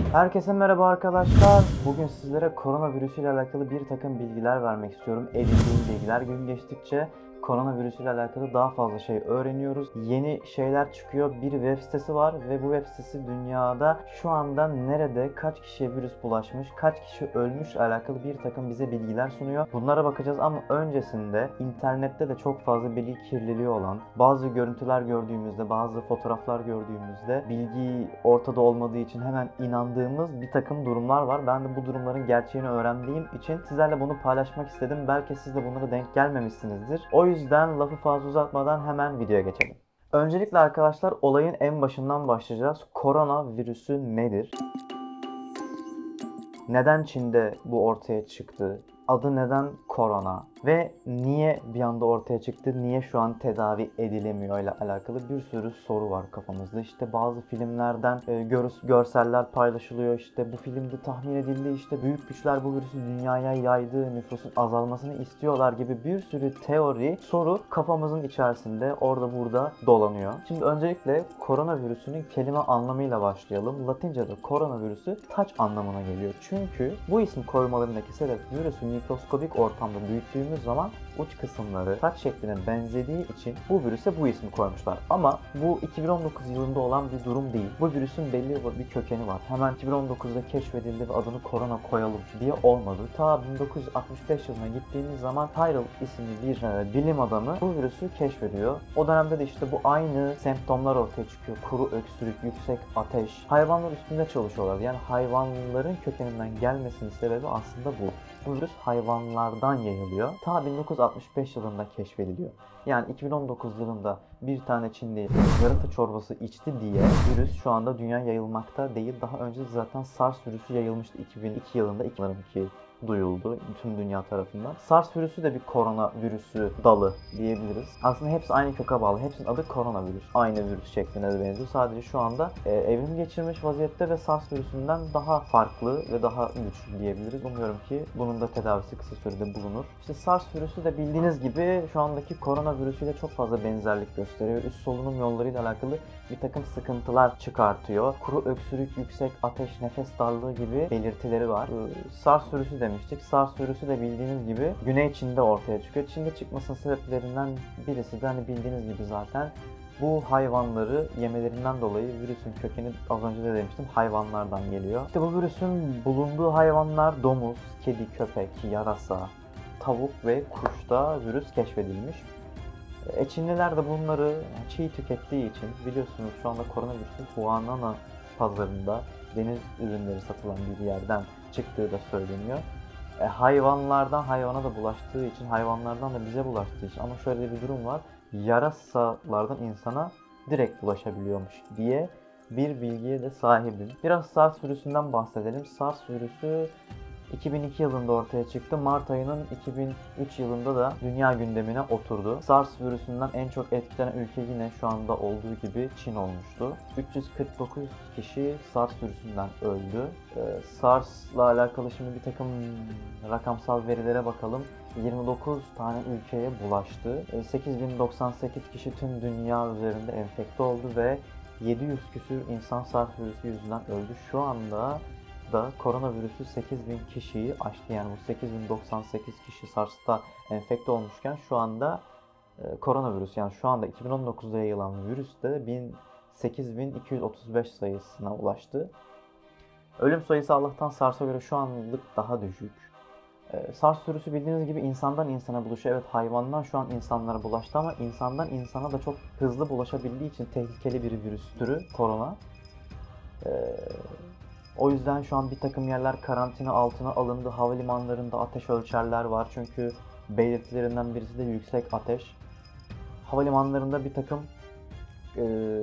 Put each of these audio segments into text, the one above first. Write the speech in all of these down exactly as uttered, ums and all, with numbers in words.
Herkese merhaba arkadaşlar. Bugün sizlere koronavirüsü ile alakalı bir takım bilgiler vermek istiyorum. Edindiğim bilgiler gün geçtikçe koronavirüsü ile alakalı daha fazla şey öğreniyoruz. Yeni şeyler çıkıyor. Bir web sitesi var ve bu web sitesi dünyada şu anda nerede, kaç kişiye virüs bulaşmış, kaç kişi ölmüş ile alakalı bir takım bize bilgiler sunuyor. Bunlara bakacağız ama öncesinde internette de çok fazla bilgi kirliliği olan, bazı görüntüler gördüğümüzde, bazı fotoğraflar gördüğümüzde bilgi ortada olmadığı için hemen inandığımız bir takım durumlar var. Ben de bu durumların gerçeğini öğrendiğim için sizlerle bunu paylaşmak istedim. Belki siz de bunlara denk gelmemişsinizdir. O yüzden lafı fazla uzatmadan hemen videoya geçelim. Öncelikle arkadaşlar olayın en başından başlayacağız. Koronavirüsü nedir? Neden Çin'de bu ortaya çıktı? Adı neden korona? Ve niye bir anda ortaya çıktı? Niye şu an tedavi edilemiyor ile alakalı bir sürü soru var kafamızda. İşte bazı filmlerden e, gör, görseller paylaşılıyor. İşte bu filmde tahmin edildi. İşte büyük güçler bu virüsü dünyaya yaydı. Nüfusun azalmasını istiyorlar gibi bir sürü teori, soru kafamızın içerisinde orada burada dolanıyor. Şimdi öncelikle koronavirüsünün kelime anlamıyla başlayalım. Latince'de koronavirüsü taç anlamına geliyor. Çünkü bu isim koymalarındaki sebep virüsün mikroskobik ortamda büyüttüğümüz zaman uç kısımları taç şekline benzediği için bu virüse bu ismi koymuşlar. Ama bu iki bin on dokuz yılında olan bir durum değil. Bu virüsün belli bir kökeni var. Hemen iki bin on dokuzda keşfedildi ve adını korona koyalım diye olmadı. Ta bin dokuz yüz altmış beş yılına gittiğimiz zaman Tyrrell isimli bir e, bilim adamı bu virüsü keşfediyor. O dönemde de işte bu aynı semptomlar ortaya çıkıyor. Kuru öksürük, yüksek ateş. Hayvanlar üstünde çalışıyorlar. Yani hayvanların kökeninden gelmesinin sebebi aslında bu. Bu virüs hayvanlardan yayılıyor. Ta bin dokuz yüz altmış beş yılında keşfediliyor. Yani iki bin on dokuz yılında bir tane Çinli yarasa çorbası içti diye virüs şu anda dünya yayılmakta değil. Daha önce zaten SARS virüsü yayılmıştı iki bin iki yılında. iki bin iki duyuldu bütün dünya tarafından. SARS virüsü de bir korona virüsü dalı diyebiliriz. Aslında hepsi aynı köke bağlı. Hepsinin adı koronavirüs. Aynı virüs şeklinde de benziyor. Sadece şu anda e, evrim geçirmiş vaziyette ve SARS virüsünden daha farklı ve daha güçlü diyebiliriz. Umuyorum ki bunun da tedavisi kısa sürede bulunur. İşte SARS virüsü de bildiğiniz gibi şu andaki koronavirüsüyle çok fazla benzerlik gösteriyor. Üst solunum yollarıyla alakalı bir takım sıkıntılar çıkartıyor. Kuru öksürük, yüksek ateş, nefes darlığı gibi belirtileri var. Ee, SARS virüsü demiştik. SARS virüsü de bildiğiniz gibi Güney Çin'de ortaya çıkıyor. Çin'de çıkmasının sebeplerinden birisi de hani bildiğiniz gibi zaten bu hayvanları yemelerinden dolayı virüsün kökeni az önce de demiştim hayvanlardan geliyor. İşte bu virüsün bulunduğu hayvanlar domuz, kedi, köpek, yarasa, tavuk ve kuşta virüs keşfedilmiş. E, Çinliler de bunları çiğ tükettiği için biliyorsunuz şu anda koronavirüsün Huanan pazarında deniz ürünleri satılan bir yerden çıktığı da söyleniyor. E, hayvanlardan hayvana da bulaştığı için, hayvanlardan da bize bulaştığı için ama şöyle bir durum var. Yarasalardan insana direkt bulaşabiliyormuş diye bir bilgiye de sahibim. Biraz SARS virüsünden bahsedelim. SARS virüsü iki bin iki yılında ortaya çıktı. Mart ayının iki bin üç yılında da dünya gündemine oturdu. SARS virüsünden en çok etkilenen ülke yine şu anda olduğu gibi Çin olmuştu. üç yüz kırk dokuz kişi SARS virüsünden öldü. Ee, SARS'la alakalı şimdi bir takım rakamsal verilere bakalım. yirmi dokuz tane ülkeye bulaştı. sekiz bin doksan sekiz kişi tüm dünya üzerinde enfekte oldu ve yedi yüz küsür insan SARS virüsü yüzünden öldü. Şu anda da koronavirüsü sekiz bin kişiyi aştı. Yani bu sekiz bin doksan sekiz kişi SARS'ta enfekte olmuşken şu anda e, koronavirüs yani şu anda iki bin on dokuzda yayılan virüs de sekiz bin iki yüz otuz beş sayısına ulaştı. Ölüm sayısı Allah'tan SARS'a göre şu anlık daha düşük. E, SARS virüsü bildiğiniz gibi insandan insana bulaşıyor. Evet hayvandan şu an insanlara bulaştı ama insandan insana da çok hızlı bulaşabildiği için tehlikeli bir virüs türü korona. E, O yüzden şu an bir takım yerler karantina altına alındı. Havalimanlarında ateş ölçerler var çünkü belirtilerinden birisi de yüksek ateş. Havalimanlarında bir takım e,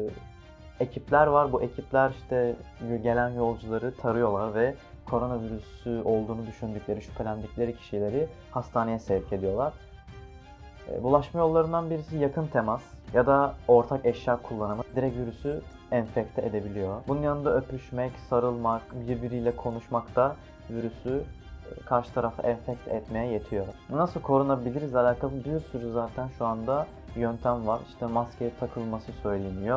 ekipler var. Bu ekipler işte gelen yolcuları tarıyorlar ve koronavirüsü olduğunu düşündükleri, şüphelendikleri kişileri hastaneye sevk ediyorlar. E, bulaşma yollarından birisi yakın temas ya da ortak eşya kullanımı direkt virüsü enfekte edebiliyor. Bunun yanında öpüşmek, sarılmak, birbiriyle konuşmak da virüsü karşı tarafı enfekte etmeye yetiyor. Nasıl korunabiliriz alakalı bir sürü zaten şu anda yöntem var. İşte maske takılması söyleniyor.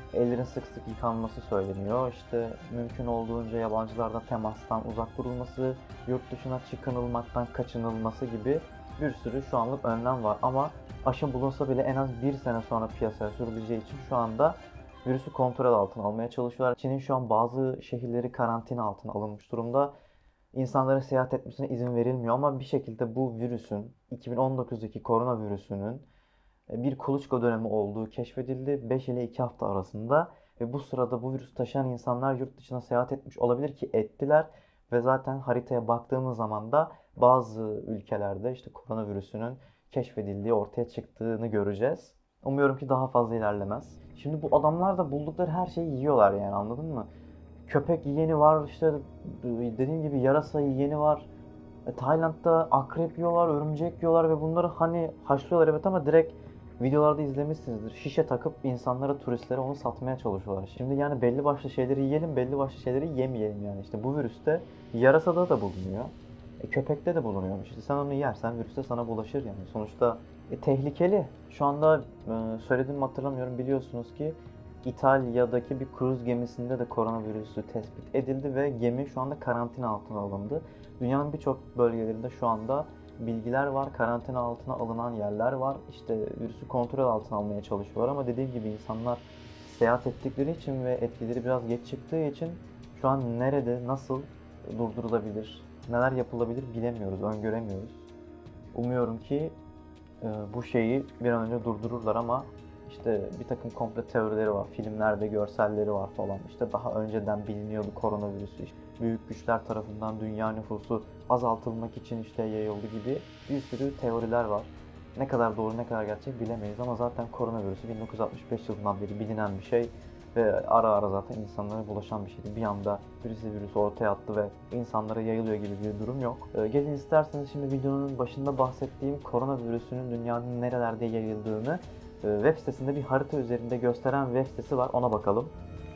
ellerin sık sık yıkanması söyleniyor. İşte mümkün olduğunca yabancılarla temastan uzak durulması, yurt dışına çıkınılmaktan kaçınılması gibi bir sürü şu anlık önlem var. Ama aşı bulunsa bile en az bir sene sonra piyasaya sürüleceği için şu anda virüsü kontrol altına almaya çalışıyorlar. Çin'in şu an bazı şehirleri karantina altına alınmış durumda. İnsanların seyahat etmesine izin verilmiyor ama bir şekilde bu virüsün, iki bin on dokuzdaki koronavirüsünün bir kuluçka dönemi olduğu keşfedildi beş ile iki hafta arasında ve bu sırada bu virüsü taşıyan insanlar yurt dışına seyahat etmiş olabilir ki ettiler ve zaten haritaya baktığımız zaman da bazı ülkelerde işte koronavirüsünün keşfedildiği, ortaya çıktığını göreceğiz. Umuyorum ki daha fazla ilerlemez. Şimdi bu adamlar da buldukları her şeyi yiyorlar yani, anladın mı? Köpek yiyeni var, işte dediğim gibi yarasa yiyeni var. E, Tayland'da akrep yiyorlar, örümcek yiyorlar ve bunları hani haşlıyorlar evet ama direkt videolarda izlemişsinizdir. Şişe takıp insanlara, turistlere onu satmaya çalışıyorlar. Şimdi yani belli başlı şeyleri yiyelim, belli başlı şeyleri yemeyelim yani. İşte bu virüste yarasada da bulunuyor. E, köpekte de bulunuyormuş. İşte sen onu yersen virüs de sana bulaşır yani. Sonuçta e, tehlikeli. Şu anda e, söylediğimi hatırlamıyorum, biliyorsunuz ki İtalya'daki bir kruz gemisinde de koronavirüsü tespit edildi ve gemi şu anda karantina altına alındı. Dünyanın birçok bölgelerinde şu anda bilgiler var, karantina altına alınan yerler var. İşte virüsü kontrol altına almaya çalışıyorlar ama dediğim gibi insanlar seyahat ettikleri için ve etkileri biraz geç çıktığı için şu an nerede, nasıl durdurulabilir, neler yapılabilir bilemiyoruz, öngöremiyoruz. Umuyorum ki e, bu şeyi bir an önce durdururlar ama işte bir takım komplo teorileri var, filmlerde görselleri var falan. İşte daha önceden biliniyordu koronavirüsü. İşte büyük güçler tarafından dünya nüfusu azaltılmak için işte yayıldı gibi bir sürü teoriler var. Ne kadar doğru ne kadar gerçek bilemeyiz ama zaten koronavirüsü bin dokuz yüz altmış beş yılından beri bilinen bir şey ve ara ara zaten insanlara bulaşan bir şeydi. Bir anda birisi virüsü ortaya attı ve insanlara yayılıyor gibi bir durum yok. Ee, gelin isterseniz şimdi videonun başında bahsettiğim koronavirüsünün dünyanın nerelerde yayıldığını web sitesinde bir harita üzerinde gösteren web sitesi var, ona bakalım.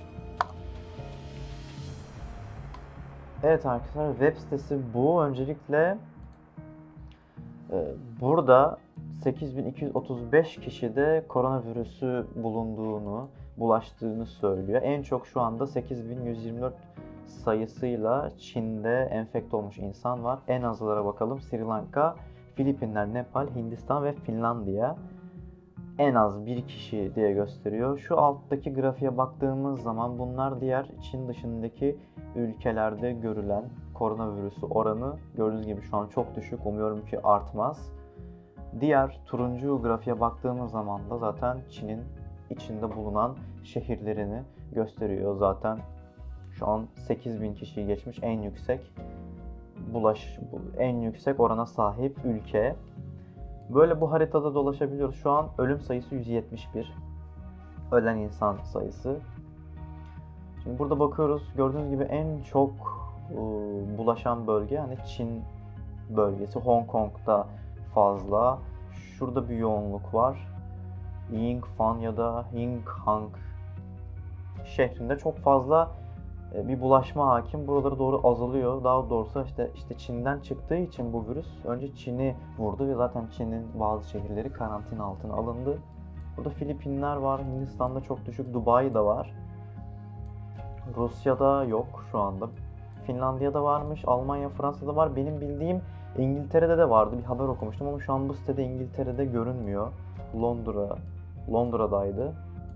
Evet arkadaşlar, web sitesi bu. Öncelikle e, burada sekiz bin iki yüz otuz beş kişide koronavirüsü bulunduğunu, bulaştığını söylüyor. En çok şu anda sekiz bin yüz yirmi dört sayısıyla Çin'de enfekte olmuş insan var. En azlara bakalım: Sri Lanka, Filipinler, Nepal, Hindistan ve Finlandiya. En az bir kişi diye gösteriyor. Şu alttaki grafiğe baktığımız zaman bunlar diğer Çin dışındaki ülkelerde görülen koronavirüsü oranı. Gördüğünüz gibi şu an çok düşük. Umuyorum ki artmaz. Diğer turuncu grafiğe baktığımız zaman da zaten Çin'in içinde bulunan şehirlerini gösteriyor. Zaten şu an sekiz bin kişiyi geçmiş en yüksek bulaş en yüksek orana sahip ülke. Böyle bu haritada dolaşabiliyoruz. Şu an ölüm sayısı yüz yetmiş bir. Ölen insan sayısı. Şimdi burada bakıyoruz. Gördüğünüz gibi en çok e, bulaşan bölge yani Çin bölgesi. Hong Kong'da fazla. Şurada bir yoğunluk var. Yingfan ya da Yinghang şehrinde çok fazla bir bulaşma hakim. Buralara doğru azalıyor. Daha doğrusu işte işte Çin'den çıktığı için bu virüs önce Çin'i vurdu ve zaten Çin'in bazı şehirleri karantina altına alındı. Burada Filipinler var, Hindistan'da çok düşük, Dubai'de var. Rusya'da yok şu anda. Finlandiya'da varmış, Almanya, Fransa'da var. Benim bildiğim İngiltere'de de vardı. Bir haber okumuştum ama şu an bu sitede İngiltere'de görünmüyor. Londra, Londra'daydı.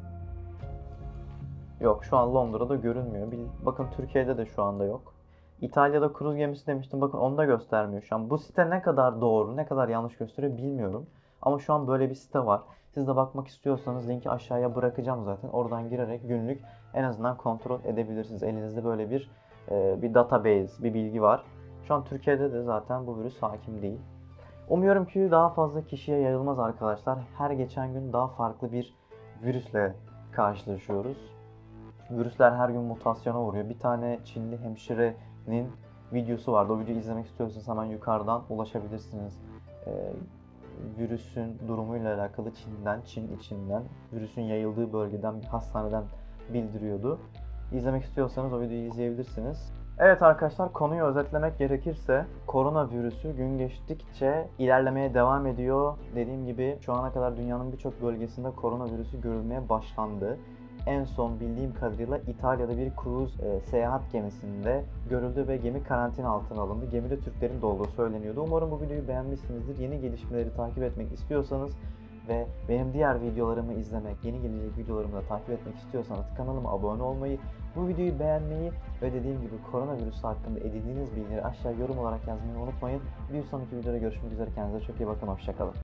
Yok, şu an Londra'da görünmüyor. Bakın Türkiye'de de şu anda yok. İtalya'da kruz gemisi demiştim. Bakın onu da göstermiyor şu an. Bu site ne kadar doğru, ne kadar yanlış gösteriyor bilmiyorum. Ama şu an böyle bir site var. Siz de bakmak istiyorsanız linki aşağıya bırakacağım zaten. Oradan girerek günlük en azından kontrol edebilirsiniz. Elinizde böyle bir e, bir database, bir bilgi var. Şu an Türkiye'de de zaten bu virüs hakim değil. Umuyorum ki daha fazla kişiye yayılmaz arkadaşlar. Her geçen gün daha farklı bir virüsle karşılaşıyoruz. Virüsler her gün mutasyona uğruyor. Bir tane Çinli hemşirenin videosu vardı. O videoyu izlemek istiyorsanız hemen yukarıdan ulaşabilirsiniz. Ee, virüsün durumuyla alakalı Çin'den, Çin içinden, virüsün yayıldığı bölgeden, bir hastaneden bildiriyordu. İzlemek istiyorsanız o videoyu izleyebilirsiniz. Evet arkadaşlar, konuyu özetlemek gerekirse koronavirüsü gün geçtikçe ilerlemeye devam ediyor. Dediğim gibi şu ana kadar dünyanın birçok bölgesinde koronavirüsü görülmeye başlandı. en son bildiğim kadarıyla İtalya'da bir cruise e, seyahat gemisinde görüldü ve gemi karantina altına alındı. Gemide Türklerin de olduğu söyleniyordu. Umarım bu videoyu beğenmişsinizdir. Yeni gelişmeleri takip etmek istiyorsanız ve benim diğer videolarımı izlemek, yeni gelecek videolarımı da takip etmek istiyorsanız kanalıma abone olmayı, bu videoyu beğenmeyi ve dediğim gibi koronavirüs hakkında edindiğiniz bilgileri aşağı yorum olarak yazmayı unutmayın. Bir sonraki videoda görüşmek üzere. Kendinize çok iyi bakın. Hoşça kalın.